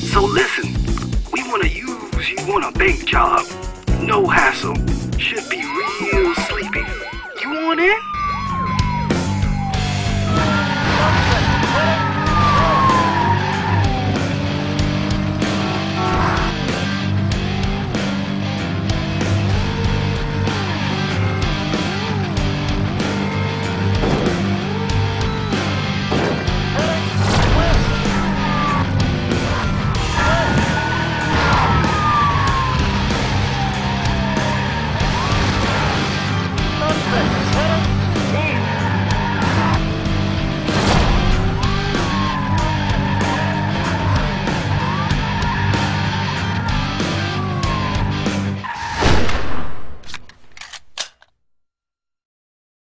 So listen, we wanna use you on a bank job. No hassle. Should be real sleepy. You want in?